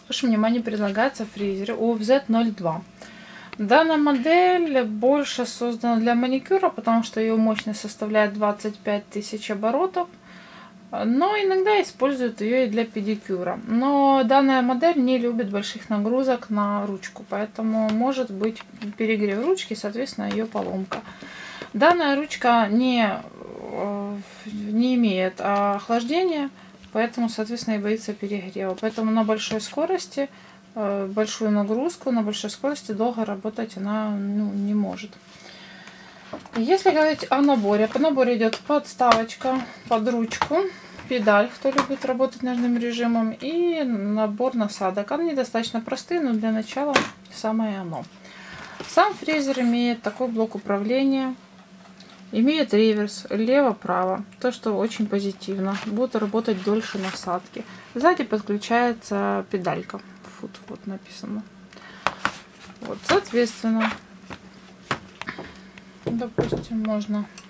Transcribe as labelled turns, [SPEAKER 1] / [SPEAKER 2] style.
[SPEAKER 1] Ваше внимание предлагается фрезер UFZ-02. Данная модель больше создана для маникюра, потому что ее мощность составляет 25 тысяч оборотов. Но иногда используют ее и для педикюра. Но данная модель не любит больших нагрузок на ручку, поэтому может быть перегрев ручки, соответственно, ее поломка. Данная ручка не имеет охлаждения, поэтому, соответственно, и боится перегрева. Поэтому на большой скорости, большую нагрузку, на большой скорости долго работать она не может. Если говорить о наборе, по набору идет подставочка под ручку, педаль, кто любит работать ножным режимом, и набор насадок. Они достаточно простые, но для начала самое оно. Сам фрезер имеет такой блок управления, имеет реверс лево-право, то что очень позитивно, будут работать дольше насадки. Сзади подключается педалька, вот написано. Вот, соответственно, допустим, можно